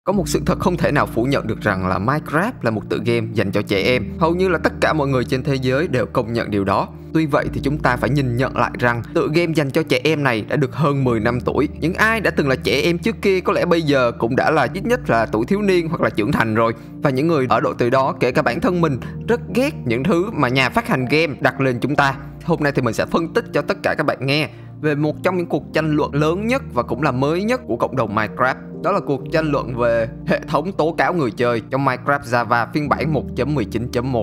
Có một sự thật không thể nào phủ nhận được rằng là Minecraft là một tựa game dành cho trẻ em. Hầu như là tất cả mọi người trên thế giới đều công nhận điều đó. Tuy vậy thì chúng ta phải nhìn nhận lại rằng tựa game dành cho trẻ em này đã được hơn 10 năm tuổi. Những ai đã từng là trẻ em trước kia có lẽ bây giờ cũng đã là ít nhất là tuổi thiếu niên hoặc là trưởng thành rồi. Và những người ở độ tuổi đó, kể cả bản thân mình, rất ghét những thứ mà nhà phát hành game đặt lên chúng ta. Hôm nay thì mình sẽ phân tích cho tất cả các bạn nghe về một trong những cuộc tranh luận lớn nhất và cũng là mới nhất của cộng đồng Minecraft. Đó là cuộc tranh luận về hệ thống tố cáo người chơi trong Minecraft Java phiên bản 1.19.1.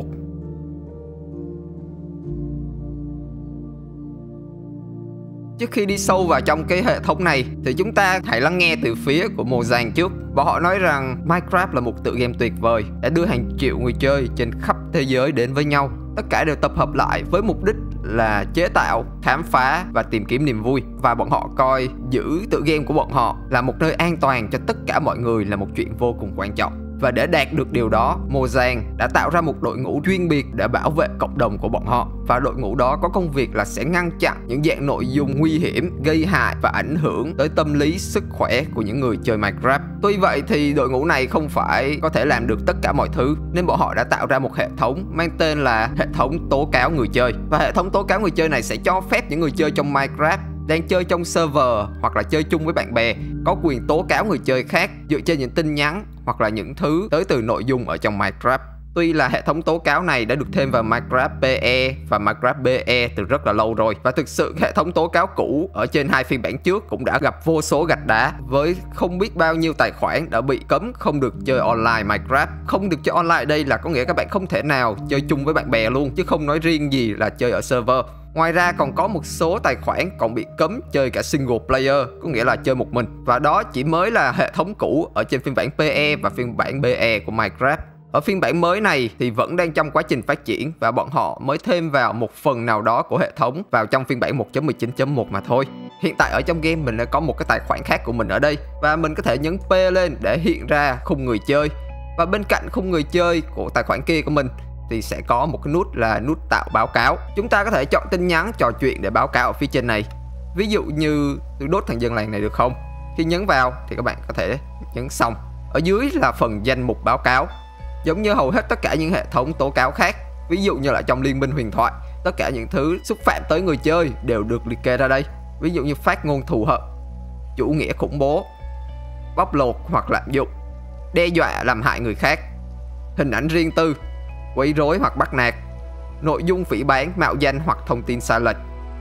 Trước khi đi sâu vào trong cái hệ thống này thì chúng ta hãy lắng nghe từ phía của Mojang trước. Và họ nói rằng Minecraft là một tựa game tuyệt vời đã đưa hàng triệu người chơi trên khắp thế giới đến với nhau. Tất cả đều tập hợp lại với mục đích là chế tạo, khám phá và tìm kiếm niềm vui. Và bọn họ coi giữ tựa game của bọn họ là một nơi an toàn cho tất cả mọi người là một chuyện vô cùng quan trọng. Và để đạt được điều đó, Mojang đã tạo ra một đội ngũ chuyên biệt để bảo vệ cộng đồng của bọn họ. Và đội ngũ đó có công việc là sẽ ngăn chặn những dạng nội dung nguy hiểm, gây hại và ảnh hưởng tới tâm lý, sức khỏe của những người chơi Minecraft. Tuy vậy thì đội ngũ này không phải có thể làm được tất cả mọi thứ, nên bọn họ đã tạo ra một hệ thống mang tên là hệ thống tố cáo người chơi. Và hệ thống tố cáo người chơi này sẽ cho phép những người chơi trong Minecraft đang chơi trong server hoặc là chơi chung với bạn bè có quyền tố cáo người chơi khác dựa trên những tin nhắn hoặc là những thứ tới từ nội dung ở trong Minecraft. Tuy là hệ thống tố cáo này đã được thêm vào Minecraft PE và Minecraft BE từ rất là lâu rồi, và thực sự hệ thống tố cáo cũ ở trên hai phiên bản trước cũng đã gặp vô số gạch đá với không biết bao nhiêu tài khoản đã bị cấm không được chơi online Minecraft. Không được chơi online ở đây là có nghĩa các bạn không thể nào chơi chung với bạn bè luôn, chứ không nói riêng gì là chơi ở server. Ngoài ra còn có một số tài khoản còn bị cấm chơi cả single player, có nghĩa là chơi một mình. Và đó chỉ mới là hệ thống cũ ở trên phiên bản PE và phiên bản BE của Minecraft. Ở phiên bản mới này thì vẫn đang trong quá trình phát triển và bọn họ mới thêm vào một phần nào đó của hệ thống vào trong phiên bản 1.19.1 mà thôi. Hiện tại ở trong game mình đã có một cái tài khoản khác của mình ở đây và mình có thể nhấn P lên để hiện ra khung người chơi. Và bên cạnh khung người chơi của tài khoản kia của mình thì sẽ có một cái nút là nút tạo báo cáo. Chúng ta có thể chọn tin nhắn, trò chuyện để báo cáo ở phía trên này. Ví dụ như tôi đốt thằng dân làng này được không? Khi nhấn vào thì các bạn có thể nhấn xong. Ở dưới là phần danh mục báo cáo. Giống như hầu hết tất cả những hệ thống tố cáo khác, ví dụ như là trong Liên minh huyền thoại, tất cả những thứ xúc phạm tới người chơi đều được liệt kê ra đây. Ví dụ như phát ngôn thù hận, chủ nghĩa khủng bố, bóc lột hoặc lạm dụng, đe dọa làm hại người khác, hình ảnh riêng tư, quấy rối hoặc bắt nạt, nội dung phỉ báng, mạo danh hoặc thông tin sai lệch,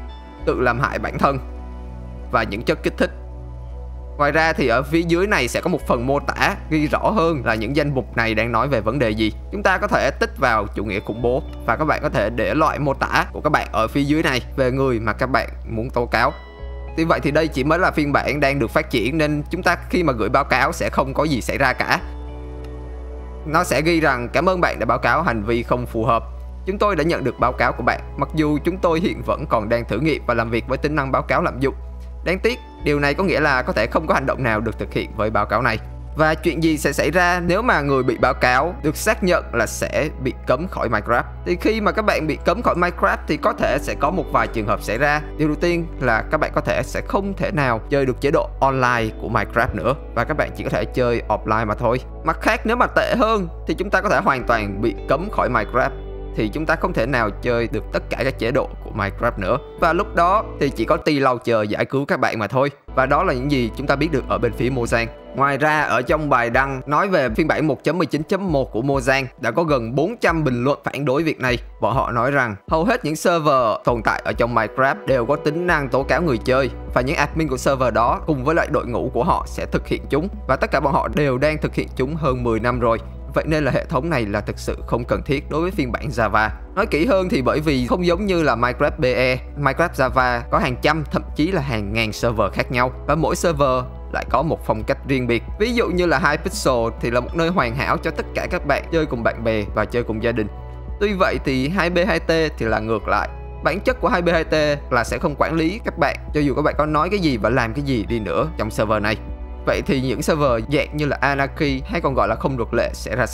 tự làm hại bản thân và những chất kích thích. Ngoài ra thì ở phía dưới này sẽ có một phần mô tả ghi rõ hơn là những danh mục này đang nói về vấn đề gì. Chúng ta có thể tích vào chủ nghĩa khủng bố và các bạn có thể để loại mô tả của các bạn ở phía dưới này về người mà các bạn muốn tố cáo. Tuy vậy thì đây chỉ mới là phiên bản đang được phát triển nên chúng ta khi mà gửi báo cáo sẽ không có gì xảy ra cả. Nó sẽ ghi rằng cảm ơn bạn đã báo cáo hành vi không phù hợp. Chúng tôi đã nhận được báo cáo của bạn, mặc dù chúng tôi hiện vẫn còn đang thử nghiệm và làm việc với tính năng báo cáo lạm dụng. Đáng tiếc, điều này có nghĩa là có thể không có hành động nào được thực hiện với báo cáo này. Và chuyện gì sẽ xảy ra nếu mà người bị báo cáo được xác nhận là sẽ bị cấm khỏi Minecraft? Thì khi mà các bạn bị cấm khỏi Minecraft thì có thể sẽ có một vài trường hợp xảy ra. Điều đầu tiên là các bạn có thể sẽ không thể nào chơi được chế độ online của Minecraft nữa và các bạn chỉ có thể chơi offline mà thôi. Mặt khác, nếu mà tệ hơn thì chúng ta có thể hoàn toàn bị cấm khỏi Minecraft, thì chúng ta không thể nào chơi được tất cả các chế độ của Minecraft nữa. Và lúc đó thì chỉ có T-Launcher giải cứu các bạn mà thôi. Và đó là những gì chúng ta biết được ở bên phía Mojang. Ngoài ra ở trong bài đăng nói về phiên bản 1.19.1 của Mojang đã có gần 400 bình luận phản đối việc này. Bọn họ nói rằng hầu hết những server tồn tại ở trong Minecraft đều có tính năng tố cáo người chơi và những admin của server đó cùng với lại đội ngũ của họ sẽ thực hiện chúng. Và tất cả bọn họ đều đang thực hiện chúng hơn 10 năm rồi. Vậy nên là hệ thống này là thực sự không cần thiết đối với phiên bản Java. Nói kỹ hơn thì bởi vì không giống như là Minecraft BE, Minecraft Java có hàng trăm thậm chí là hàng ngàn server khác nhau và mỗi server lại có một phong cách riêng biệt. Ví dụ như là Hypixel thì là một nơi hoàn hảo cho tất cả các bạn chơi cùng bạn bè và chơi cùng gia đình. Tuy vậy thì 2B2T thì là ngược lại. Bản chất của 2B2T là sẽ không quản lý các bạn cho dù các bạn có nói cái gì và làm cái gì đi nữa trong server này. Vậy thì những server dạng như là Anarchy hay còn gọi là không luật lệ sẽ ra sao?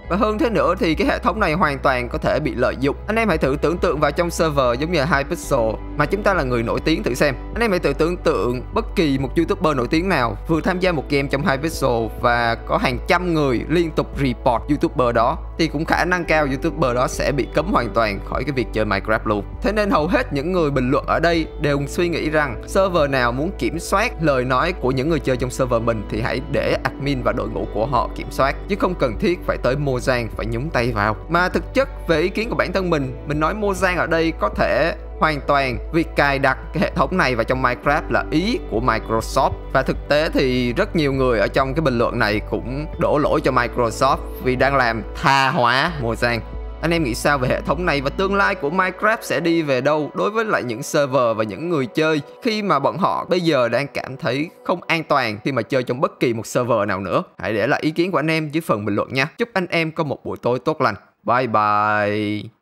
Và hơn thế nữa thì cái hệ thống này hoàn toàn có thể bị lợi dụng. Anh em hãy thử tưởng tượng vào trong server giống như là Hypixel mà chúng ta là người nổi tiếng thử xem. Anh em hãy thử tưởng tượng bất kỳ một YouTuber nổi tiếng nào vừa tham gia một game trong Hypixel và có hàng trăm người liên tục report YouTuber đó, thì cũng khả năng cao YouTuber đó sẽ bị cấm hoàn toàn khỏi cái việc chơi Minecraft luôn. Thế nên hầu hết những người bình luận ở đây đều suy nghĩ rằng server nào muốn kiểm soát lời nói của những người chơi trong server mình thì hãy để admin và đội ngũ của họ kiểm soát, chứ không cần thiết phải tới Mojang phải nhúng tay vào. Mà thực chất về ý kiến của bản thân mình nói Mojang ở đây có thể hoàn toàn việc cài đặt cái hệ thống này vào trong Minecraft là ý của Microsoft. Và thực tế thì rất nhiều người ở trong cái bình luận này cũng đổ lỗi cho Microsoft vì đang làm tha hóa Mojang. Anh em nghĩ sao về hệ thống này và tương lai của Minecraft sẽ đi về đâu đối với lại những server và những người chơi khi mà bọn họ bây giờ đang cảm thấy không an toàn khi mà chơi trong bất kỳ một server nào nữa? Hãy để lại ý kiến của anh em dưới phần bình luận nha. Chúc anh em có một buổi tối tốt lành. Bye bye.